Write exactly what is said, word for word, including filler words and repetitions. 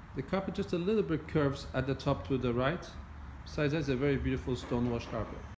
The carpet just a little bit curves at the top to the right. Besides that, it's a very beautiful stone wash carpet.